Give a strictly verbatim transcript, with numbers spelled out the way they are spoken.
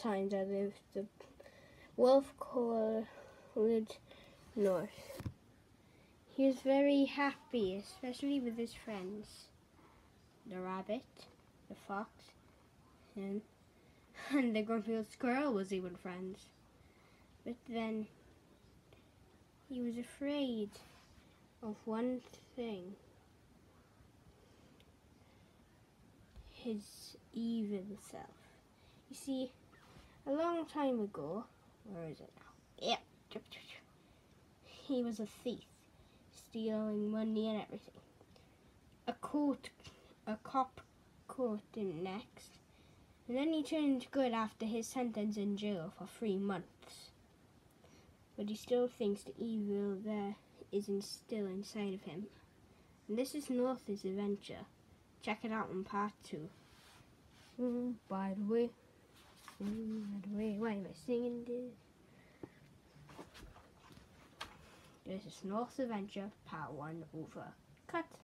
time there lived a wolf called North. He was very happy, especially with his friends. The rabbit, the fox, and, and the grumpy old squirrel was even friends. But then he was afraid of one thing. His evil self. You see, a long time ago, where is it now? Yeah. He was a thief, stealing money and everything. A court, a cop caught him next, and then he turned good after his sentence in jail for three months. But he still thinks the evil there is still inside of him. And this is North's adventure. Check it out in part two. Mm, by the way, mm, by the way, why am I singing this? This is North's adventure, part one over. Cut.